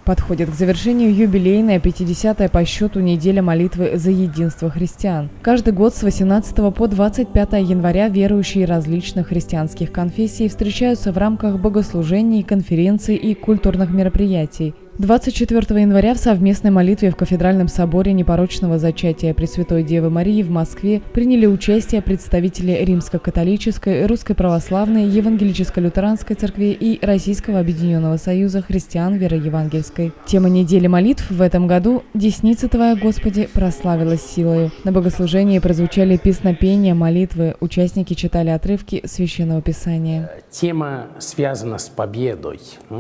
Подходит к завершению юбилейная 50-я по счету неделя молитвы за единство христиан. Каждый год с 18 по 25 января верующие различных христианских конфессий встречаются в рамках богослужений, конференций и культурных мероприятий. 24 января в совместной молитве в Кафедральном соборе Непорочного зачатия Пресвятой Девы Марии в Москве приняли участие представители Римско-католической, Русской православной, Евангелическо-лютеранской церкви и Российского объединенного союза христиан веры евангельской. Тема недели молитв в этом году «Десница Твоя, Господи, прославилась силою». На богослужении прозвучали песнопения, молитвы, участники читали отрывки Священного Писания. Тема связана с победой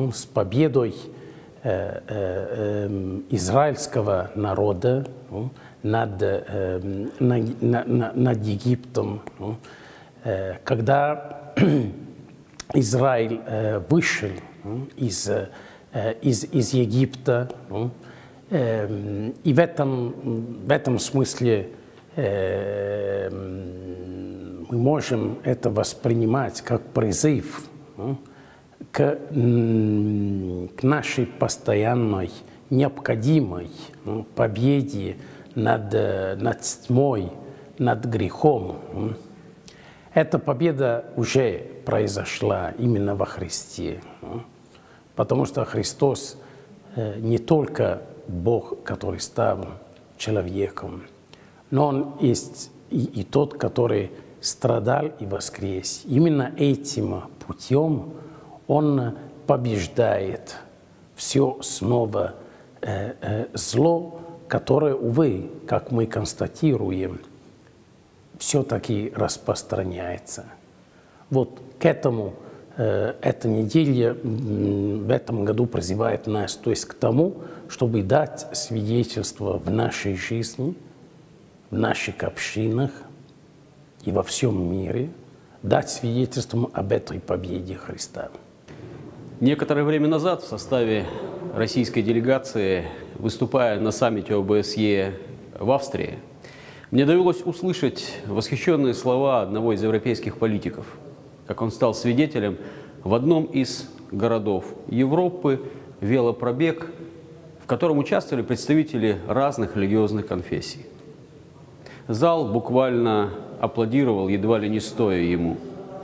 израильского народа над Египтом. Когда Израиль вышел из Египта, и в этом смысле мы можем это воспринимать как призыв к нашей постоянной, необходимой победе над тьмой, над грехом. Эта победа уже произошла именно во Христе, потому что Христос не только Бог, который стал человеком, но Он есть и тот, который страдал и воскрес. Именно этим путем Он побеждает все снова зло, которое, увы, как мы констатируем, все-таки распространяется. Вот к этому эта неделя в этом году призывает нас, то есть к тому, чтобы дать свидетельство в нашей жизни, в наших общинах и во всем мире, дать свидетельство об этой победе Христа. Некоторое время назад в составе российской делегации, выступая на саммите ОБСЕ в Австрии, мне довелось услышать восхищенные слова одного из европейских политиков, как он стал свидетелем в одном из городов Европы велопробег, в котором участвовали представители разных религиозных конфессий. Зал буквально аплодировал, едва ли не стоя ему.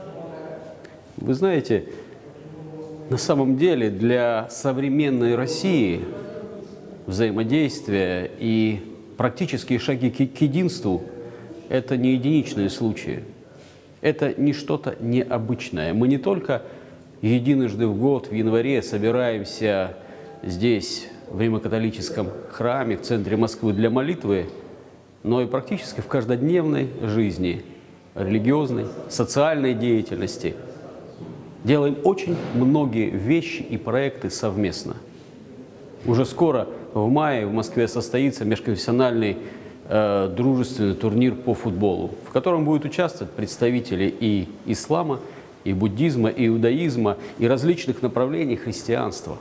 Вы знаете, на самом деле для современной России взаимодействие и практические шаги к единству – это не единичные случаи. Это не что-то необычное. Мы не только единожды в год, в январе, собираемся здесь, в Римо-католическом храме, в центре Москвы для молитвы, но и практически в каждодневной жизни, религиозной, социальной деятельности – делаем очень многие вещи и проекты совместно. Уже скоро, в мае, в Москве состоится межконфессиональный дружественный турнир по футболу, в котором будут участвовать представители и ислама, и буддизма, и иудаизма, и различных направлений христианства.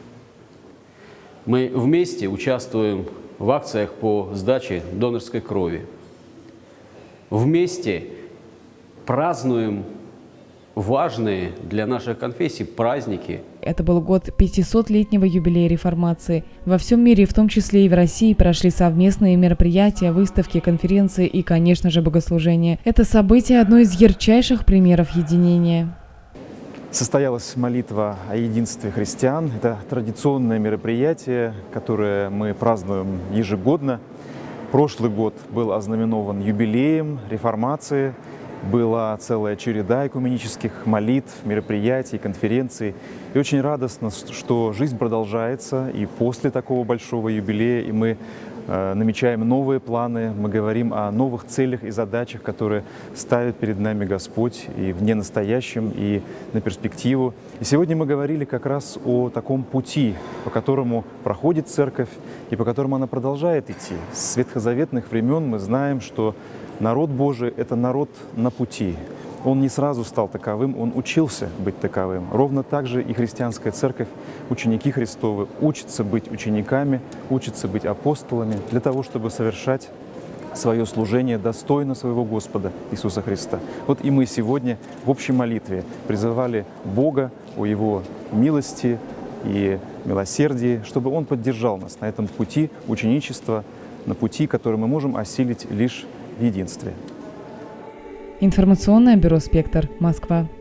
Мы вместе участвуем в акциях по сдаче донорской крови. Вместе празднуем важные для нашей конфессии праздники. Это был год 500-летнего юбилея реформации. Во всем мире, в том числе и в России, прошли совместные мероприятия, выставки, конференции и, конечно же, богослужения. Это событие – одно из ярчайших примеров единения. Состоялась молитва о единстве христиан. Это традиционное мероприятие, которое мы празднуем ежегодно. Прошлый год был ознаменован юбилеем реформации. Была целая череда экуменических молитв, мероприятий, конференций. И очень радостно, что жизнь продолжается и после такого большого юбилея, и мы намечаем новые планы, мы говорим о новых целях и задачах, которые ставит перед нами Господь и в ненастоящем, и на перспективу. И сегодня мы говорили как раз о таком пути, по которому проходит Церковь и по которому она продолжает идти. С ветхозаветных времен мы знаем, что народ Божий – это народ на пути. Он не сразу стал таковым, он учился быть таковым. Ровно так же и христианская церковь, ученики Христовы, учатся быть учениками, учатся быть апостолами для того, чтобы совершать свое служение достойно своего Господа Иисуса Христа. Вот и мы сегодня в общей молитве призывали Бога о Его милости и милосердии, чтобы Он поддержал нас на этом пути ученичества, на пути, который мы можем осилить лишь в единстве. Информационное бюро «Спектр», Москва.